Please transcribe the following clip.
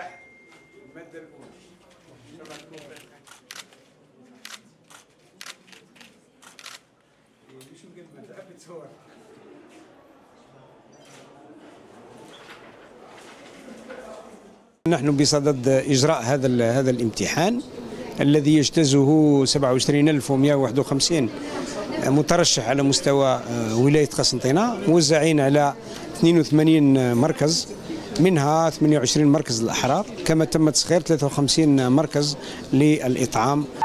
افتتاح المادة الأولى. شو قد ما تحب تصور. نحن بصدد إجراء هذا الامتحان الذي يجتازه 27151 مترشح على مستوى ولاية قسنطينة، موزعين على 82 مركز، منها 28 مركز للأحرار، كما تم تسخير 53 مركز للإطعام